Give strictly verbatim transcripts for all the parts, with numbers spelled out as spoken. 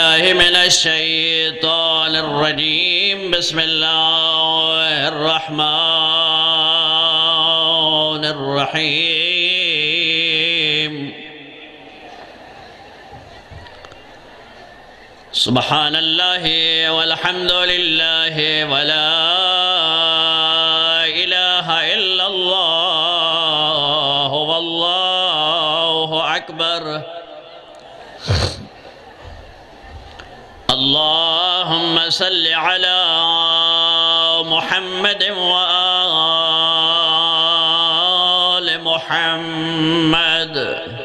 بالله من الشيطان الرجيم. بسم الله الرحمن الرحيم. سبحان الله والحمد لله ولا إله إلا الله والله أكبر. اللهم صل على محمد وآل محمد.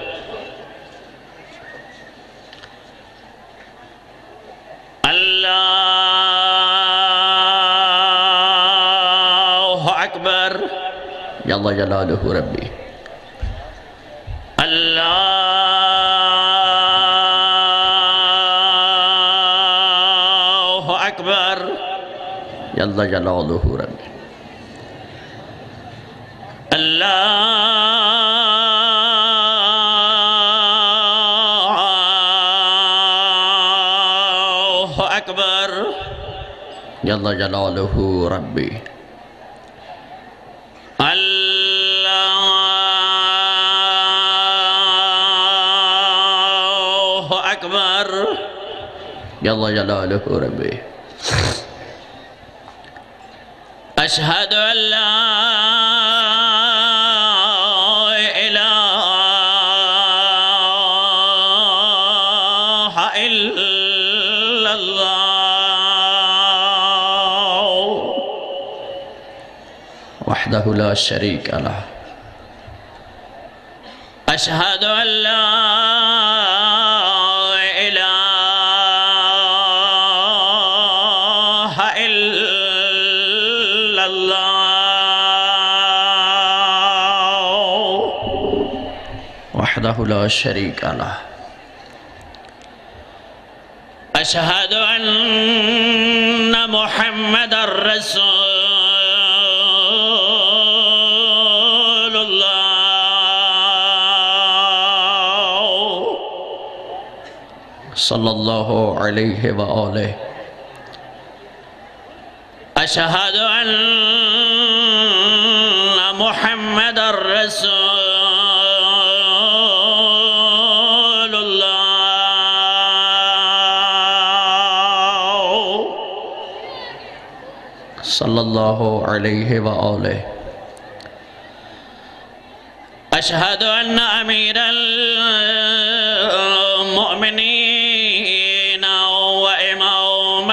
الله أكبر. جل جلاله ربي. الله أكبر. جل جلاله ربي. الله أكبر. جل جلاله ربي. الله أكبر. جل جلاله ربي. أشهد أن لا إله إلا الله وحده لا شريك له. أشهد أن لا إله إلا الله وحده لا شريك له. أشهد أن محمدًا رسول الله صلى الله عليه وآله. أشهد أن محمدًا رسول الله صلى الله عليه وآله. أشهد أن أمير المؤمنين وإمام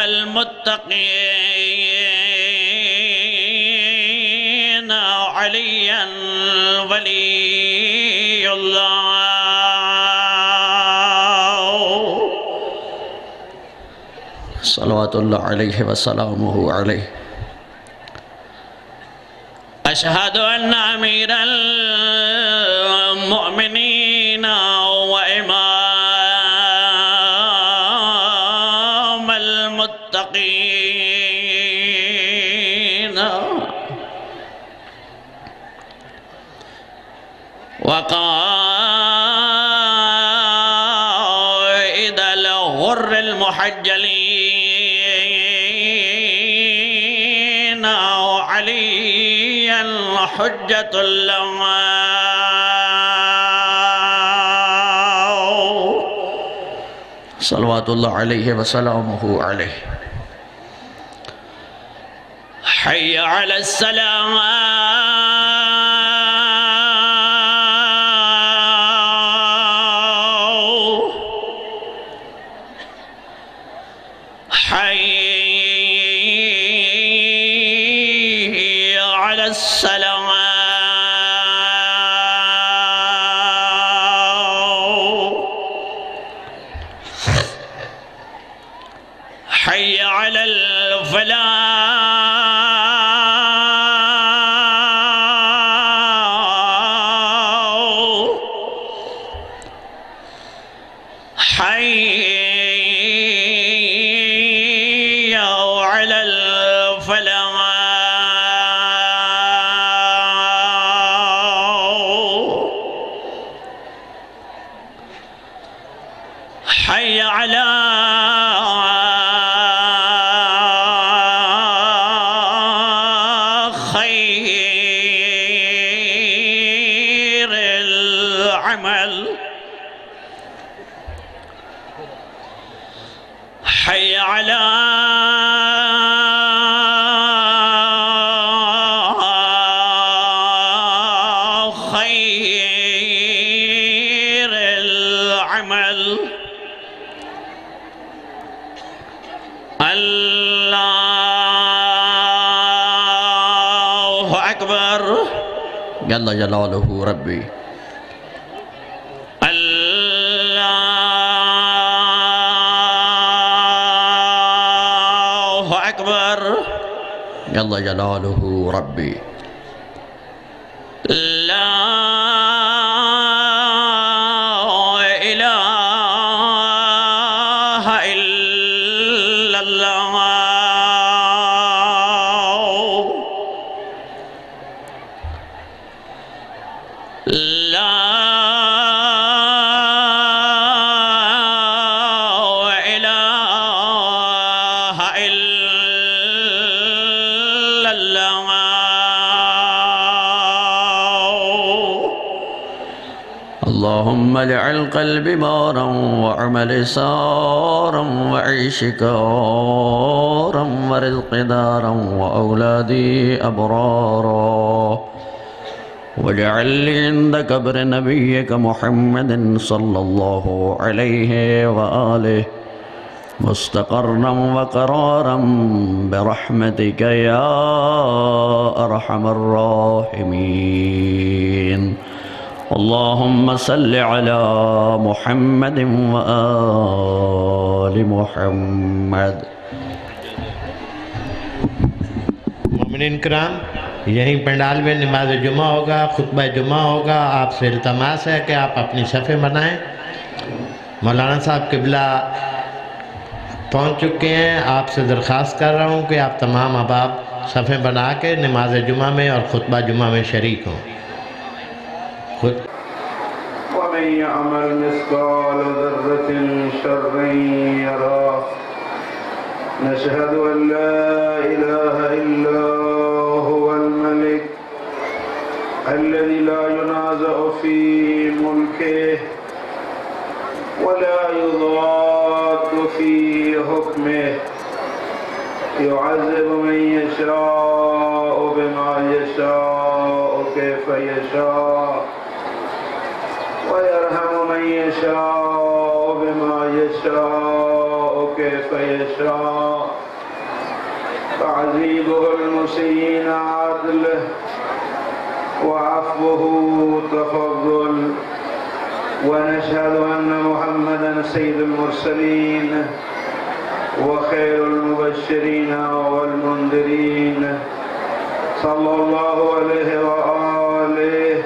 المتقين عليا ولي الله صلوات الله عليه وسلامه عليه. أشهد أن أمير المؤمنين وإمام المتقين وقائد الغر المحجلين عليا حجة الله صلوات الله عليه وسلامه عليه. حي على السلام. حي على السلام. حي على الفلاح. حي على الفلاح. حي على حي على خير العمل. الله أكبر جل جلاله ربي. الله أكبر جل جلاله ربي. لا إله إلا الله. لا إله إلا الله. اللهم اجعل قلبي بارا وعملي سارا وعيش كارا ورزق دارا وأولادي أبرارا، واجعل لي عند قبر نبيك محمد صلى الله عليه وآله مستقرا وقرارا برحمتك يا أرحم الراحمين. اللهم صل على محمد وآل محمد. मोमिनीन कराम, यहीं पंडाल में नमाज जुमा होगा, खुतबा जुमा होगा। आपसे इल्तमास है कि आप अपनी सफ़े बनाएं। मौलाना साहब किबला पहुंच चुके हैं। आपसे दरख्वास्त कर रहा हूं कि आप तमाम अहबाब सफ़े बना के नमाज जुमा में और खुतबा जुमा में शरीक हों। ومن يعمل مثقال ذرة شرا يره. نشهد أن لا إله إلا هو الملك الذي لا ينازع في ملكه ولا يضاد في حكمه. يعذب من يشاء بما يشاء كيف يشاء، ويرحم من يشاء بما يشاء كيف يشاء. تعذيبه المسيئين عدله وعفوه تفضل. ونشهد أن محمدا سيد المرسلين وخير المبشرين والمنذرين صلى الله عليه وآله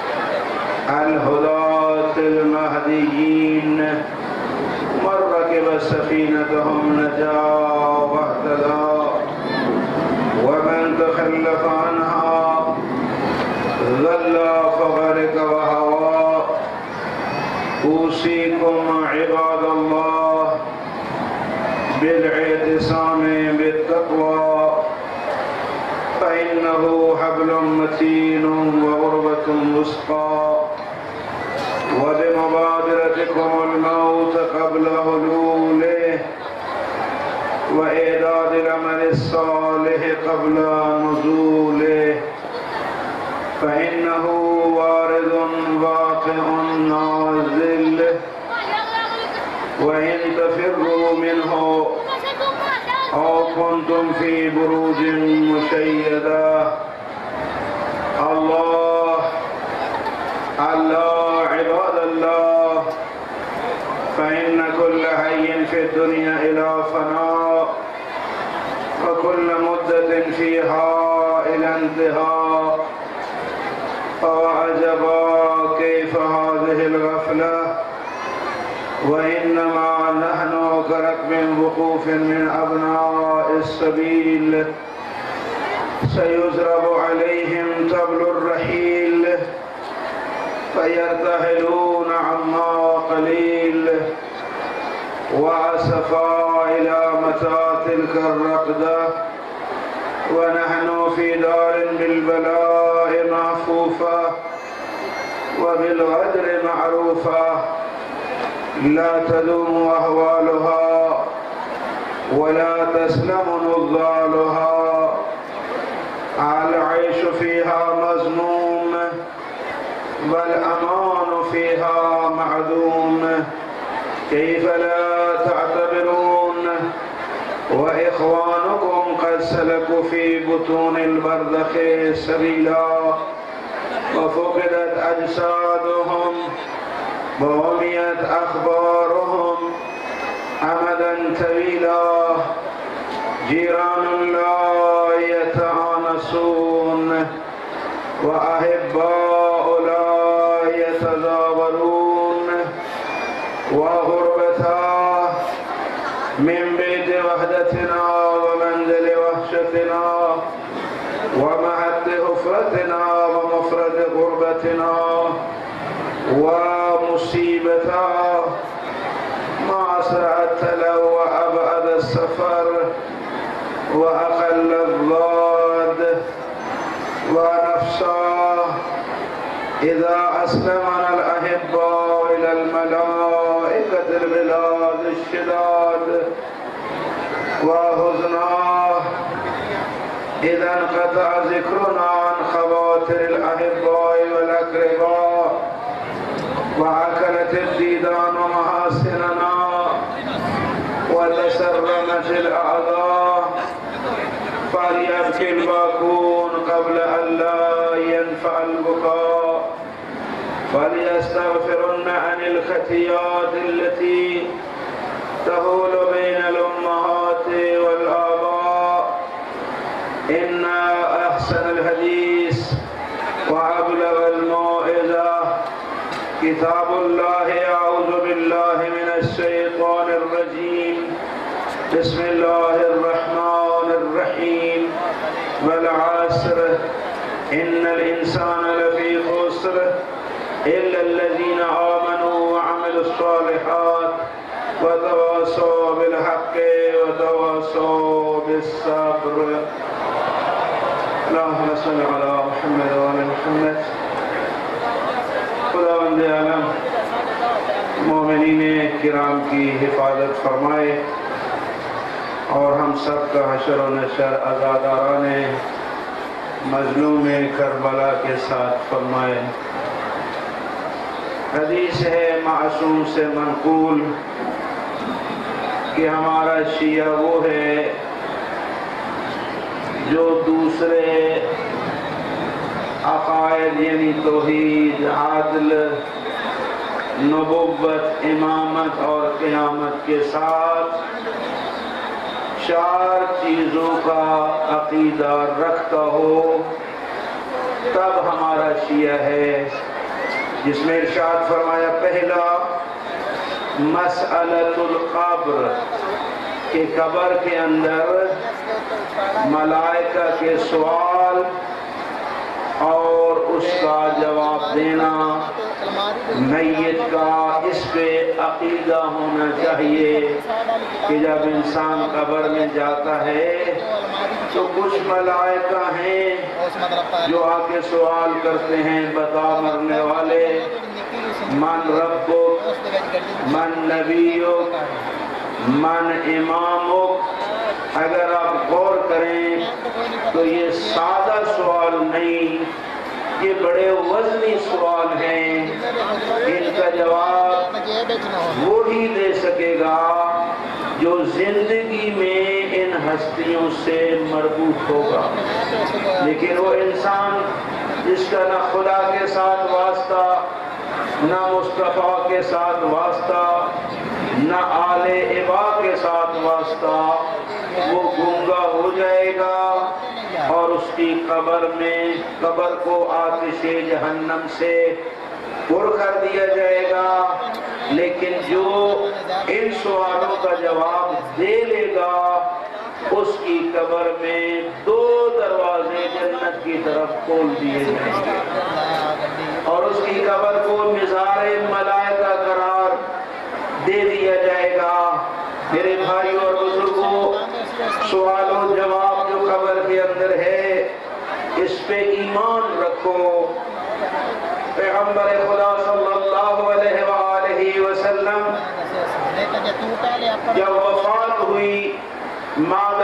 الهداة المهديين. من ركب سفينتهم نجا واهتدى، ومن تخلف عنها ذل فغرق وهوى. أوصيكم عباد الله بالاعتصام بالتقوى، فإنه حبل متين وغربة وثقى. وبمبادرتكم الموت قبل هلوله، وإعداد العمل الصالح قبل نزوله، فإنه وارد واقع نازل. وإن تفروا منه أو كنتم في بروج مشيدة. الله الله عباد الله، فإن كل حي في الدنيا إلى فناء، وكل مدة فيها إلى انتهاء. فعجبا كيف هذه الغفلة، وإنما نحن كركب وقوف من أبناء السبيل. سيزرب عليهم طبل الرحيل، فيرتحلون عما قليل. وأسفا إلى متى تلك الرقدة، ونحن في دار بالبلاء محفوفة وبالغدر معروفة، لا تدوم أهوالها تسلم نضالها العيش فيها مذموم والأمان فيها معدوم كيف لا تعتبرون وإخوانكم قد سلكوا في بطون البرزخ سبيلا وفقدت أجسادهم وعميت أخبارهم أمدا طويلا جيران لا يتآنسون وأحباء لا يتزاورون وغربتا من بيت وحدتنا ومنزل وحشتنا ومهد حفرتنا ومفرد غربتنا ومصيبتا ما أسرع التلو وأبعد السفر وأقل الضاد ونفسا إذا أسلمنا الأحباء إلى الملائكة البلاد الشداد وحزنا إذا انقطع ذكرنا عن خواطر الأحباء والأقرباء وعكلت الديدان محاسننا وتسرمت الأعضاء فليبكي الباكون قبل أن لا ينفع البكاء فليستغفرن عن الخطيئات التي تهول بين الأمهات والآباء إن أحسن الحديث وأبلغ الموعظة كتاب الله. أعوذ بالله من الشيطان الرجيم. بسم الله الرحمن الرحيم. والعصر إن الإنسان لفي خسر إلا الذين آمنوا وعملوا الصالحات وتواصوا بالحق وتواصوا بالصبر. اللهم صل على محمد وعلى محمد. خداوند عالم مومنین کرام کی حفاظت فرمائے اور ہم سب کا حشر و نشر عزاداران مظلوم کربلا کے ساتھ فرمائے. حدیث ہے معصوم سے منقول کہ ہمارا شیعہ وہ ہے جو دوسرے عقائد یعنی توحید، عدل، نبوت، امامت اور قیامت کے ساتھ چار چیزوں کا عقیدہ رکھتا ہو تب ہمارا شیعہ ہے. جس میں ارشاد فرمایا پہلا مسئلۃ القبر کہ قبر کے اندر ملائکہ کے سوال اور اس کا جواب دینا، میت کا اس پہ عقیدہ ہونا چاہیے کہ جب انسان قبر میں جاتا ہے تو کچھ ملائکہ ہیں جو آ کے سوال کرتے ہیں، بتا مرنے والے من ربک، من نبیک، من امامک. اگر آپ غور کریں تو یہ سادہ سوال نہیں، یہ بڑے وزنی سوال ہیں. ان کا جواب وہی دے سکے گا جو زندگی میں ان ہستیوں سے مربوط ہوگا. لیکن وہ انسان جس کا نہ خدا کے ساتھ واسطہ، نہ مصطفیٰ کے ساتھ واسطہ، نہ آل ابا کے ساتھ واسطہ، وہ گنگا ہو جائے گا اور اس کی قبر میں قبر کو آتش جہنم سے پر کر دیا جائے گا. لیکن جو ان سوالوں کا جواب دے لے گا اس کی قبر میں دو دروازے جنت کی طرف کھول دیے جائیں گے اور اس کی قبر کو مزار ملائکہ قرار دے دیا جائے گا. میرے بھائیوں اور بزرگوں، سوال و جواب جو قبر کے اندر ہے اس پہ ایمان رکھو. پیغمبر خدا صلی اللہ علیہ وآلہ وسلم جب وفات ہوئی، ماں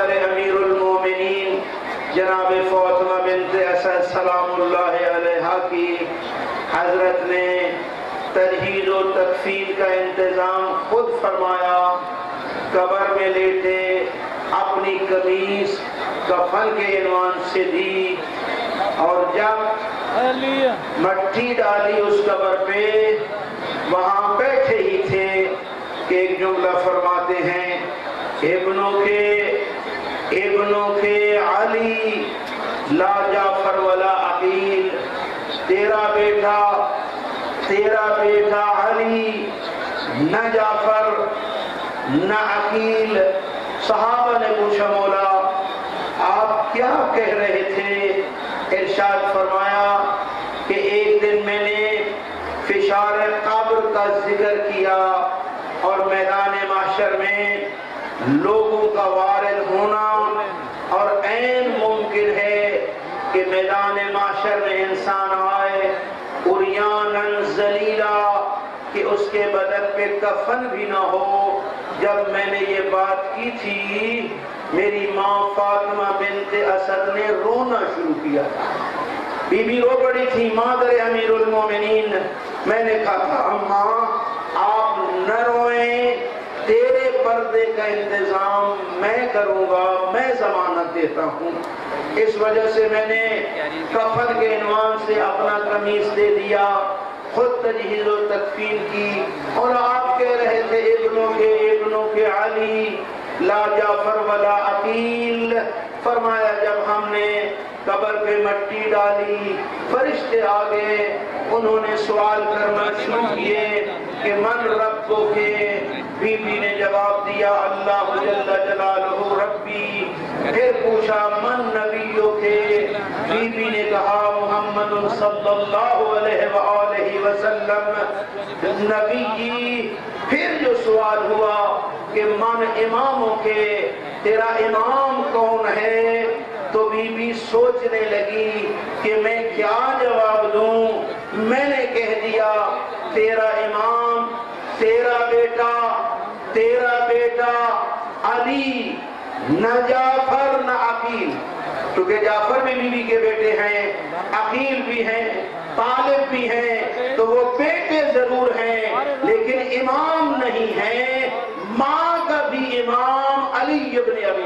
जनाब फातिमा बिन्त असद सलामुल्लाह अलैहा की हजरत ने तजहीज़ और तकफीन का इंतज़ाम खुद फरमाया। कब्र में लेटे अपनी कमीज कफन के इन्वान से दी और जब मट्टी डाली उस कब्र पे, वहाँ बैठे ही थे कि एक जुमला फरमाते हैं, इब्नों के इब्नों के अली ला जाफर वला अकील, तेरा बेटा तेरा बेटा अली, न जाफर न अकील। सहाबा ने पूछा, मौला आप क्या कह रहे थे? इरशाद फरमाया कि एक दिन मैंने फिशार कब्र का जिक्र किया और मैदान माशर में लोगों का वारिद होना, और ऐन मुमकिन है कि मैदान माशर में इंसान आए उरियानन ज़लीला कि उसके बदन पे कफन भी ना हो। जब मैंने ये बात की थी, मेरी माँ फातिमा बिन्त असद ने रोना शुरू किया था। बीबी रो पड़ी थी, मादर अमीरुल मोमिनीन। मैंने कहा था, अम्मा आप न रोएं, तेरे पर्दे का इंतजाम मैं करूंगा, मैं जमानत देता हूँ। इस वजह से मैंने कफन के इन्वान से अपना कमीज दे दिया, खुद तजहीज़ और तकफीन की। और आप कह रहे थे इब्नों के इब्नों के अली ला जाफर वला अकील। फरमाया जब हमने कब्र पे मट्टी डाली, फरिश्ते आ गए, उन्होंने सवाल करना शुरू किए कि मन रब्बो के। बीबी ने जवाब दिया, अल्लाह जल्ला जलालहू रब्बी। फिर पूछा मन नबियों के। बीबी ने कहा मुहम्मद सल्लल्लाहु अलैहि वसल्लम नबी। फिर जो सवाल हुआ कि मन इमामों के, तेरा इमाम कौन है? तो बीबी सोचने लगी कि मैं क्या जवाब दूं। मैंने कह दिया, तेरा इमाम तेरा बेटा तेरा बेटा अली, न जाफर न अकील। क्योंकि जाफर भी बीबी के बेटे हैं, अकील भी हैं, तालिब भी हैं, तो वो बेटे जरूर हैं लेकिन इमाम नहीं है। माँ का भी इमाम अली इब्न अबी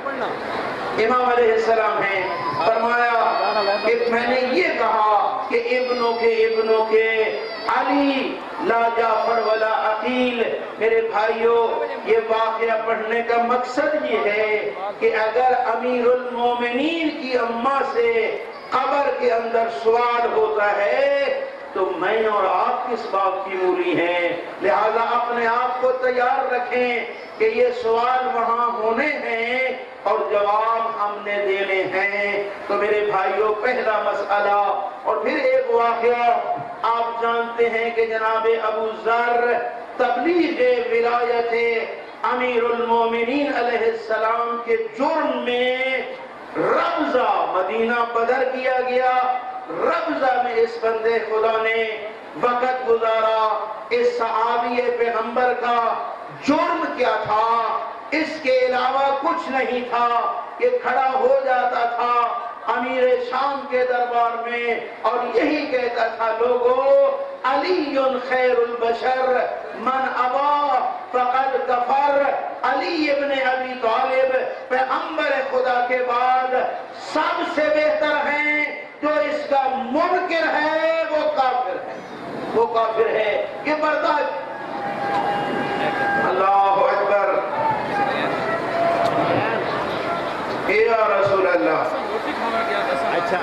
तालिब इमाम अलैहिस्सलाम हैं। फरमाया कि मैंने ये कहा कि इब्नों के इब्नों के अली ला जाफर वला अकील। मेरे भाइयों, ये वाक़या पढ़ने का मकसद ये है कि अगर अमीरुल मोमिनीन की अम्मा से कब्र के अंदर सवाल होता है तो मैं और आप किस बात की मूली हैं। लिहाजा अपने आप को तैयार रखें कि ये सवाल वहां होने हैं और जवाब हमने देने हैं। तो मेरे भाइयों, पहला मसला। और फिर एक वाक़या आप जानते हैं कि जनाब अबू ज़र तबलीग विलायत अमीरुल मोमिनीन अलैहिस्सलाम के जुर्म में रब्ज़ा मदीना बदर किया गया। रब्ज़ा में इस बंदे खुदा ने वक़्त गुजारा। इस सहाबी पैगंबर का जुर्म क्या था? इसके अलावा कुछ नहीं था। ये खड़ा हो जाता था अमीर शाम के दरबार में और यही कहता था, लोगों अलीयुन खैरुल बशर मन अबा फक़द कफर। अली इब्न अबी तालिब पैगंबर खुदा के बाद सबसे बेहतर हैं। जो इसका मुनकिर है वो काफिर है, वो काफिर है। ये बर्दाश्त। अल्लाहु अकबर। या रसूल अल्लाह। अच्छा,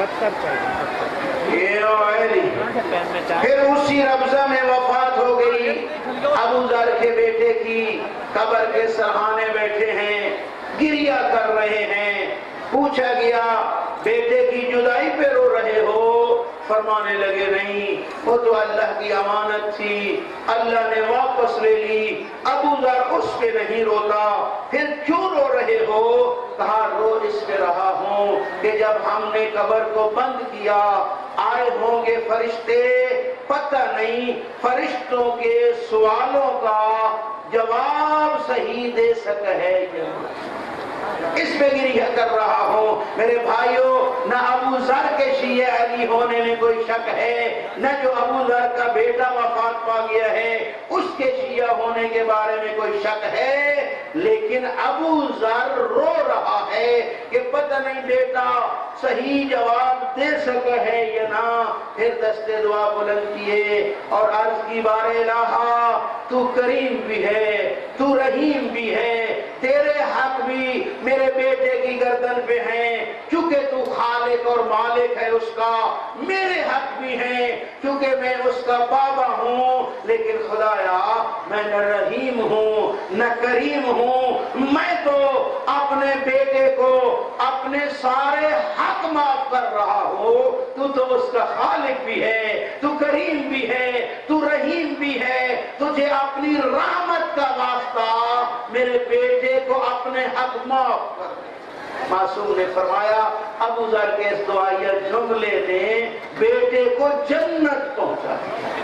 फिर उसी रब्ज़ा में वफात हो गई। अबू ज़र के बेटे की कब्र के सरहाने बैठे हैं, गिरिया कर रहे हैं। पूछा गया, बेटे की जुदाई पे रो रहे हो? फरमाने लगे, नहीं, वो तो अल्लाह की अमानत थी, अल्लाह ने वापस ले ली। अबू ज़र उस पे नहीं रोता। फिर क्यों रो रहे हो? कहा, रो इस पे रहा हूँ कि जब हमने कब्र को बंद किया, आए होंगे फरिश्ते, पता नहीं फरिश्तों के सवालों का जवाब सही दे सके है क्या। اس پہ گریہ کر رہا ہوں۔ میرے بھائیوں، نہ ابو ذر کے شیعہ علی ہونے میں کوئی شک ہے، نہ جو ابو ذر کا بیٹا وفات پا گیا ہے اس کے شیعہ ہونے کے بارے میں کوئی شک ہے، لیکن ابو ذر رو رہا ہے کہ پتہ نہیں بیٹا صحیح جواب دے سکا ہے یا نہ۔ پھر دست دعا بلند کیے اور عرض کی بار الہا تو کریم بھی ہے، تو رحیم بھی ہے، تیرے حق بھی میرے بیٹے کی گردن پہ ہیں چونکہ تو خالق اور مالک ہے اس کا، میرے حق بھی ہیں چونکہ میں اس کا بابا ہوں، لیکن خدایا میں نہ رحیم ہوں نہ کریم ہوں، میں تو اپنے بیٹے کو اپنے سارے حق معاف کر رہا ہوں، تو تو اس کا خالق بھی ہے، تو کریم بھی ہے، تو رحیم بھی ہے، تجھے اپنی رحمت کا واسطہ میرے بیٹے کو اپنے حق معاف کر۔ معصوم نے فرمایا ابو ذر کے اس دعائیہ جملے نے بیٹے کو جنت پہنچا۔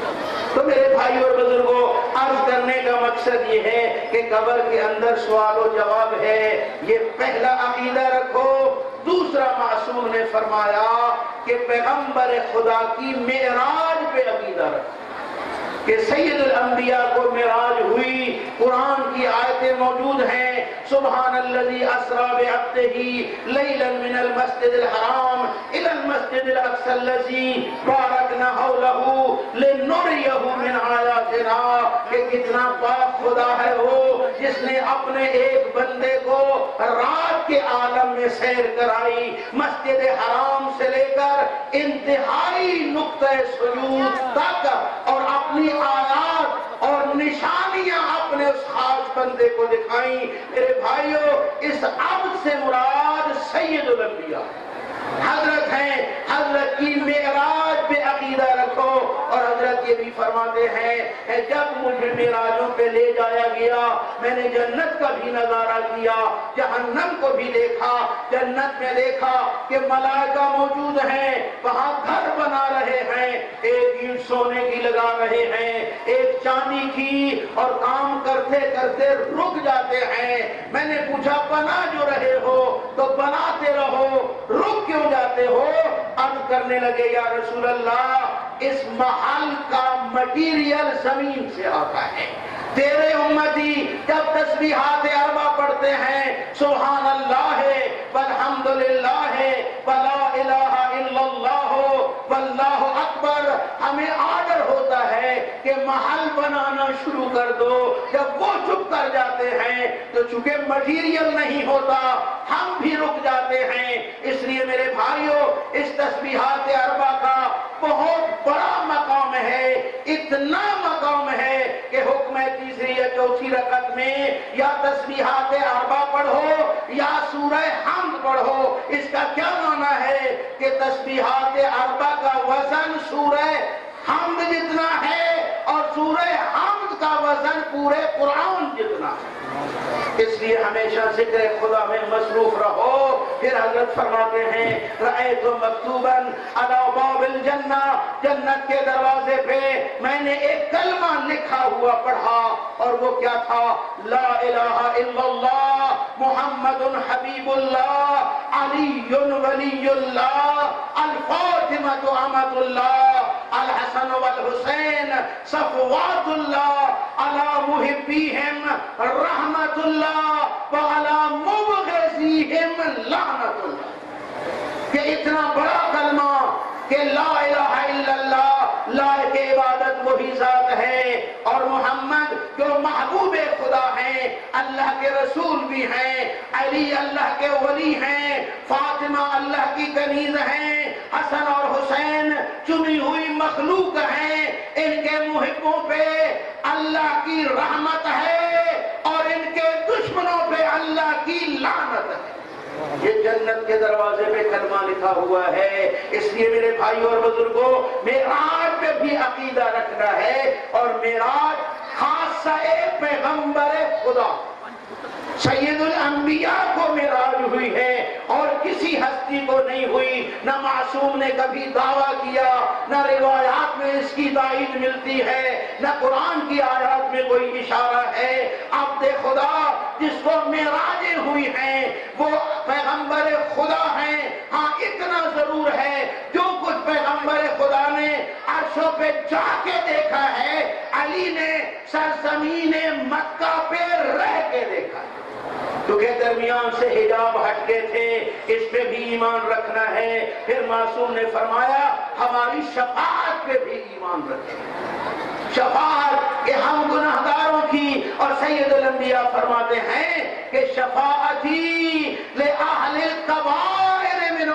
تو میرے بھائی اور بزرگوں، عرض کرنے کا مقصد یہ ہے کہ قبر کے اندر سوال و جواب ہے، یہ پہلا عقیدہ رکھو۔ دوسرا معصوم نے فرمایا کہ پیغمبر خدا کی معراج پہ عقیدہ رکھو کہ سید الانبیاء کو معراج ہوئی، قرآن کی آیتیں موجود ہیں، سبحان الذی اسریٰ بعبدہ لیلا من المسجد الحرام الی المسجد الاقصی الذی بارکنا حولہ لنریہ من آیاتنا، کہ کتنا پاک خدا ہے وہ جس نے اپنے ایک بندے کو رات کے عالم میں سیر کرائی، مسجد حرام سے لے کر انتہائی نقطہ سجود تک، اور اپنی آیات اور نشانیاں اپنے اس خاص بندے کو دکھائیں۔ میرے بھائیوں، اس عبد سے مراد سید الانبیاء حضرت ہیں، حضرت کی معراج پہ عقیدہ رکھو۔ اور حضرت یہ بھی فرماتے ہیں کہ جب مجھے معراجوں پہ لے جایا گیا میں نے جنت کا بھی نظارہ کیا، جہنم کو بھی دیکھا۔ جنت میں دیکھا کہ ملائکہ موجود ہیں، وہاں گھر بنا رہے ہیں، ایک اینٹ سونے کی لگا رہے ہیں، ایک چاندی کی، اور کام کرتے کرتے رک جاتے ہیں۔ میں نے پوچھا بنا جو رہے ہو تو بناتے رہو، رک کیوں جاتے ہو؟ عرض کرنے لگے یا رسول اللہ اس محل کا مٹیریل زمین سے آتا ہے، تیرے امتی جب تسبیحات اربع پڑھتے ہیں سبحان اللہ والحمدللہ ولا الہ الا اللہ واللہ اکبر، ہمیں آرڈر ہوتا ہے کہ محل بنانا شروع کر دو۔ جب وہ چپ کر جاتے ہیں تو چونکہ مٹیریل نہیں ہوتا ہم بھی رک جاتے ہیں۔ اس لیے میرے بھائیوں، اس تسبیحات اربع کا بہت بڑا مقام ہے، اتنا مقام ہے کہ حکم ہے تیسری یا چوتھی رکعت میں یا تسبیحات اربع پڑھو یا سورہ حمد پڑھو۔ اس کا کیا معنی ہے کہ تسبیحات اربع کا وزن سورہ حمد جتنا ہے اور سورہ حمد کا وزن پورے قرآن جتنا ہے۔ اس لیے ہمیشہ ذکر خدا میں مصروف رہو۔ پھر حضرت فرماتے ہیں رأیت مکتوبا علی باب الجنہ، جنت کے دروازے پہ میں نے ایک کلمہ لکھا ہوا پڑھا، اور وہ کیا تھا؟ لا الہ الا اللہ محمد حبیب اللہ علی ولی اللہ الفاطمۃ امۃ اللہ الحسن والحسین صفوات اللہ علی محبیہم رحمت اللہ وعلی مبغضیہم لعنت اللہ۔ کہ اتنا بڑا کلمہ کہ لا الہ الا اللہ، لائق عبادت وہی ذات ہے، اور محمد جو محبوب خدا ہیں، اللہ کے رسول بھی ہیں، علی اللہ کے ولی ہیں، فاطمہ اللہ کی کنیز ہیں، حسن اور حسین چنی ہوئی مخلوق ہیں، ان کے محبوں پہ اللہ کی رحمت ہے اور ان کے دشمنوں پہ اللہ کی لعنت ہے۔ یہ جنت کے دروازے پہ کلمہ لکھا ہوا ہے۔ اس لیے میرے بھائی اور بزرگوں، معراج پہ بھی عقیدہ رکھنا ہے، اور معراج خاصہ پیغمبر خدا سید الانبیاء کو معراج ہوئی ہے اور کسی ہستی کو نہیں ہوئی۔ نہ معصوم نے کبھی دعویٰ کیا، نہ روایات میں اس کی تائید ملتی ہے، نہ قرآن کی آیات میں کوئی اشارہ ہے۔ عبد خدا جس کو معراجیں ہوئی ہیں وہ پیغمبر خدا ہیں۔ ہاں اتنا ضرور ہے جو کچھ پیغمبر خدا نے عرشوں پہ جا کے دیکھا ہے علی نے سرزمین مکہ پہ رہ کے دیکھا ہے، کیونکہ درمیان سے حجاب ہٹ کے تھے، اس پہ بھی ایمان رکھنا ہے۔ پھر معصوم نے فرمایا ہماری شفاعت پہ بھی ایمان رکھیں، شفاعت کہ ہم گناہگاروں کی، اور سید الانبیاء فرماتے ہیں کہ شفاعتی لأہل الکبائر من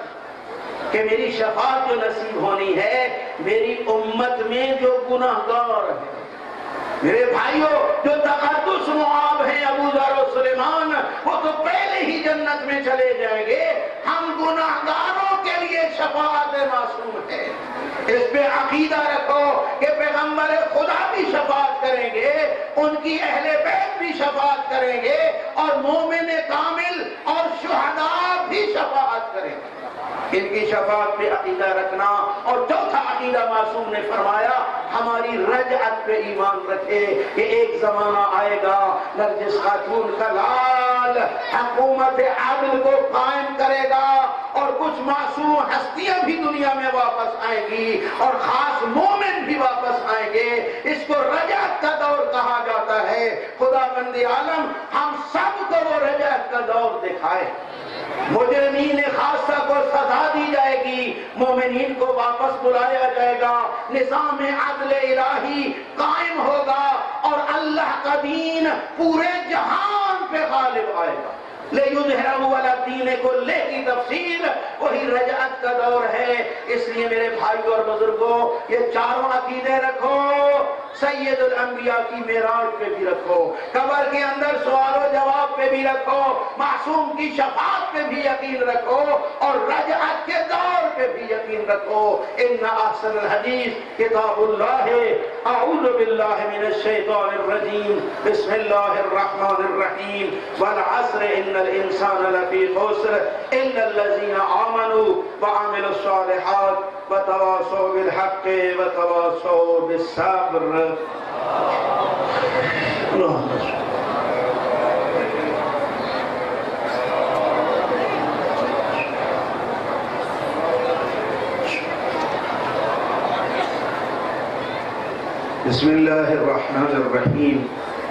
امت، کہ میری شفاعت جو نصیب ہونی ہے میری امت میں جو گناہگار ہیں۔ میرے بھائیوں جو تقدس معاب ہیں ابو ذر و سلیمان وہ تو پہلے ہی جنت میں چلے جائیں گے، ہم گناہگاروں کے لیے شفاعت معصوم ہے۔ اس پہ عقیدہ رکھو کہ پیغمبر خدا بھی شفاعت کریں گے، ان کی اہل بیت بھی شفاعت کریں گے، اور مومن کامل اور شہداء بھی شفاعت کریں گے۔ ان کی شفاعت پہ عقیدہ رکھنا۔ اور چوتھا عقیدہ معصوم نے فرمایا ہماری رجعت پہ ایمان رکھے کہ ایک زمانہ آئے گا نرجس خاتون کا لال حکومت عادل کو قائم کرے گا، اور کچھ معصوم ہستیاں بھی دنیا میں واپس آئیں گی، اور خاص مومن بھی واپس آئیں گے۔ اس کو رجعت کا دور کہا جاتا ہے۔ خدا بند عالم ہم سب کو وہ رجعت کا دور دکھائے۔ مجرمین خاصہ کو سزا دی جائے گی، مومنین کو واپس بلایا جائے گا، نظام عدل الہی قائم ہوگا، اور اللہ کا دین پورے جہان پہ غالب آئے گا۔ لِيُظْهِرَهُ عَلَى الدِّينِ كُلِّهِ کی تفصیل وہی رجعت کا دور ہے۔ اس لیے میرے بھائیوں اور بزرگوں یہ چاروں عقیدے رکھو، سید الانبیاء کی معراج پہ بھی رکھو، قبر کے اندر سوال و جواب پہ بھی رکھو، معصوم کی شفاعت پہ بھی یقین رکھو، اور رجعت کے دور پہ بھی یقین رکھو۔ ان احسن الحدیث کتاب اللہ، اعوذ باللہ من الشیطان الرجیم، بسم اللہ الرحمن الرحیم، والعصر ان الانسان لفی خسر الا الذین آمنوا وعملوا الصالحات وتواصوا بالحق وتواصوا بالصبر۔ بسم اللہ الرحمن الرحیم،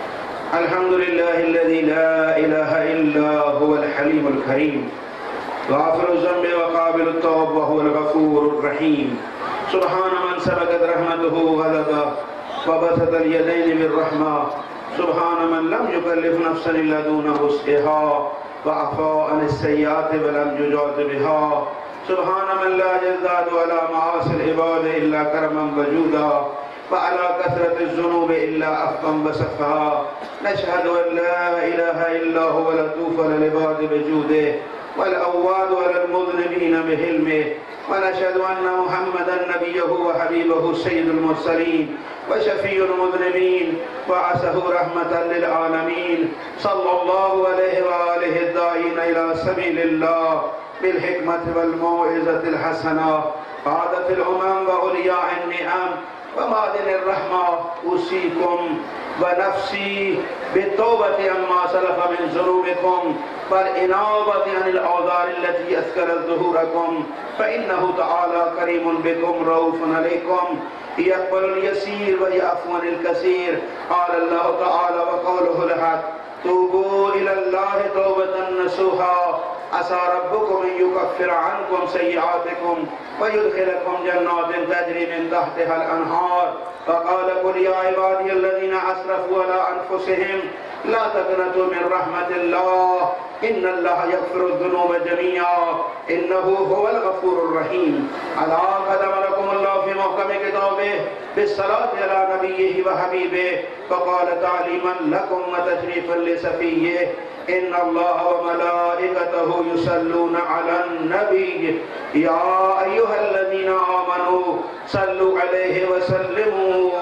الحمد للہ الذی لا الہ الا هو الحلیم الکریم، غافر الذنب وقابل التوب وهو الغفور الرحیم، سبحان من سبقت رحمته غضبا وبسط اليدين بالرحمة، سبحان من لم يكلف نفسا إلا دون وسعها وعفى عن السيئات ولم يجاز بها، سبحان من لا يزداد على معاصي العباد إلا كرما وجودا وعلى كثرة الذنوب إلا عفوا وسخا، نشهد أن لا إله إلا هو لطوف للعباد بجوده والأواد على المذنبين بحلمه، ونشهد أن محمدا نبيه وحبيبه سيد المرسلين وشفيع المذنبين وعسه رحمة للعالمين، صلى الله عليه وآله الداعين إلى سبيل الله بالحكمة والموعظة الحسنة، قادة الأمم وأولياء النعم ومعدن الرحمة، أوصيكم ونفسي بالتوبة عما سلف من ذنوبكم والإنابة عن الأعذار التي أثقلت ظهوركم، فإنه تعالى كريم بكم رؤوف عليكم، يقبل اليسير ويعفو عن الكثير، قال الله تعالى وقوله الحق، توبوا إلى الله توبة نصوحا، عسى ربكم أن يكفر عنكم سيئاتكم ويدخلكم جنات تجري من تحتها الأنهار، فقال قل يا عبادي الذين أسرفوا على أنفسهم لا تقنطوا من رحمة الله إن الله يغفر الذنوب جميعا إنه هو الغفور الرحيم، ألا قد أمركم الله في محكم كتابه بالصلاة على نبيه وحبيبه، فقال تعليما لكم وتشريفا لسفيه، إن الله وملائكته يصلون على النبي يا أيها الذين آمنوا صلوا عليه وسلموا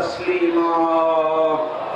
تسليما۔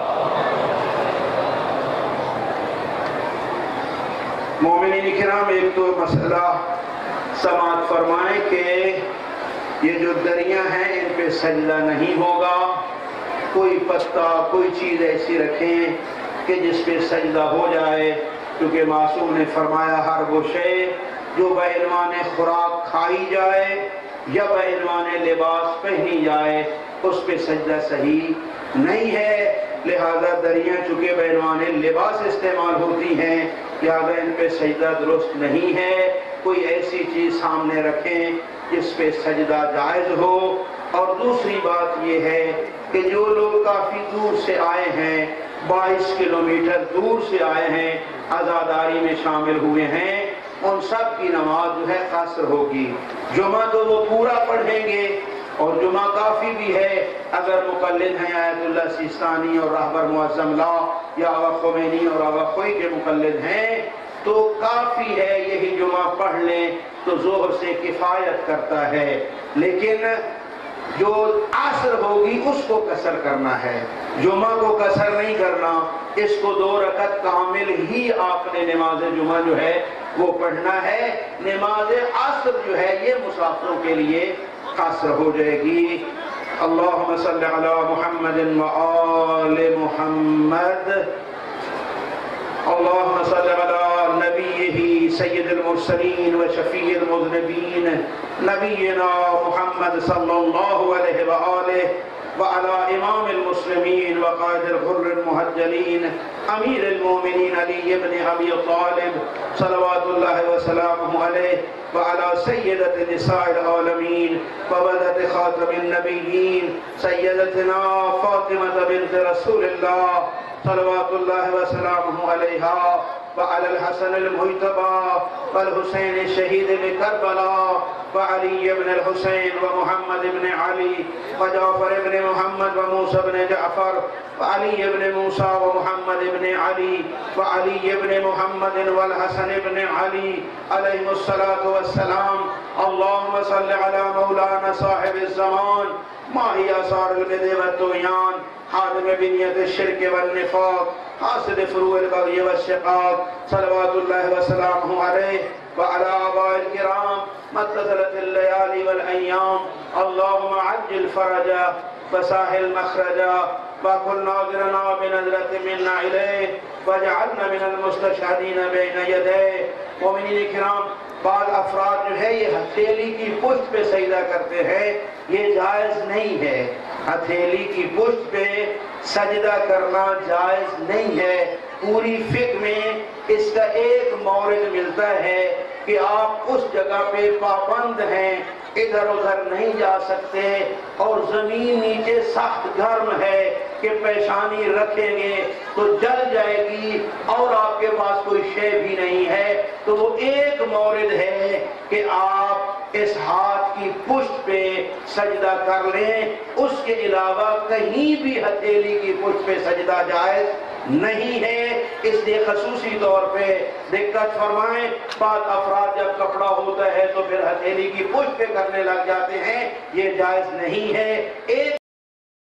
مومنین کرام، ایک تو مسئلہ سماعت فرمائیں کہ یہ جو دریاں ہیں ان پہ سجدہ نہیں ہوگا، کوئی پتہ کوئی چیز ایسی رکھیں کہ جس پہ سجدہ ہو جائے، کیونکہ معصوم نے فرمایا ہر وہ شے جو بعنوان خوراک کھائی جائے یا بعنوان لباس پہنی جائے اس پہ سجدہ صحیح نہیں ہے، لہذا دریاں چونکہ بعنوان لباس استعمال ہوتی ہیں لہذا ان پہ سجدہ درست نہیں ہے۔ کوئی ایسی چیز سامنے رکھیں جس پہ سجدہ جائز ہو۔ اور دوسری بات یہ ہے کہ جو لوگ کافی دور سے آئے ہیں، بائیس کلومیٹر دور سے آئے ہیں، عزاداری میں شامل ہوئے ہیں، ان سب کی نماز جو ہے قصر ہوگی۔ جمعہ تو وہ پورا پڑھیں گے، اور جمعہ کافی بھی ہے اگر مقلد ہیں آیت اللہ سیستانی اور رہبر معظم لا یا آغا خمینی اور آغا خوئی کے مقلد ہیں تو کافی ہے یہی جمعہ پڑھ لیں تو ظہر سے کفایت کرتا ہے، لیکن جو عصر ہوگی اس کو قصر کرنا ہے، جمعہ کو قصر نہیں کرنا، اس کو دو رکعت کامل ہی آپ نے نماز جمعہ جو ہے وہ پڑھنا ہے۔ نماز عصر جو ہے یہ مسافروں کے لیے قصر ہو جائے گی۔ اللہم صلی علی محمد و آل محمد، اللہم صلی علی نبیہ سید المرسلین و شفیع المذنبین نبینا محمد صلی اللہ علیہ وآلہ وعلى امام المسلمین وقائد الغر المحجلین امیر المومنین علی بن ابی طالب صلوات اللہ وسلامہ علیہ وعلى سیدت نساء العالمین وولد خاتم النبیین سیدتنا فاطمة بنت رسول اللہ صلوات اللہ وسلامہ علیہا وعلى الحسن المجتبى والحسین الشہید بکربلا وعلی بن الحسین ومحمد بن علی وجعفر بن محمد وموسى بن جعفر وعلی بن موسیٰ ومحمد بن علی وعلی بن محمد والحسن بن علی علیہ الصلاة والسلام۔ اللہم صل علی مولانا صاحب الزمان ماہی آثار البدع والطغیان حادم بنیت الشرک والنفاق حاسد فروع البغی والشقاق صلوات اللہ وسلامہ علیہ وعلى آباء الكرام متصلت الليالي والأيام اللهم عجل فرجا فساهل مخرجا وكن ناظرنا بنظرة منا إليه واجعلنا من المستشهدين بين يديه۔ مومنین کرام، بعض افراد جو ہے یہ ہتھیلی کی پشت پہ سجدہ کرتے ہیں، یہ جائز نہیں ہے۔ ہتھیلی کی پشت پہ سجدہ کرنا جائز نہیں ہے۔ پوری فقہ میں اس کا ایک مورد ملتا ہے کہ آپ اس جگہ پہ پابند ہیں، ادھر ادھر نہیں جا سکتے، اور زمین نیچے سخت گرم ہے کہ پیشانی رکھیں گے تو جل جائے گی اور آپ کے پاس کوئی شے بھی نہیں ہے، تو وہ ایک مورد ہے کہ آپ اس ہاتھ کی پشت پہ سجدہ کر لیں، اس کے علاوہ کہیں بھی ہتھیلی کی پشت پہ سجدہ جائز نہیں ہے۔ اس لیے خصوصی طور پہ دقت فرمائیں، بعض افراد جب کپڑا ہوتا ہے تو پھر ہتھیلی کی پشت پہ کرنے لگ جاتے ہیں، یہ جائز نہیں ہے۔ ایک